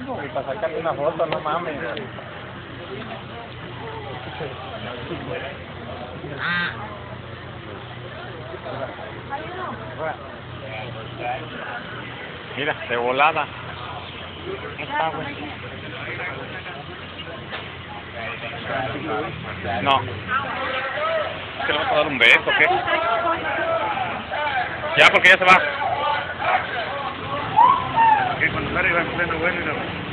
Y para sacarte una foto, no mames. Mira, de volada. Está, güey. No. ¿Es que le vas a dar un beso o qué? Ya, porque ya se va. Que cuando sale va en pleno bueno y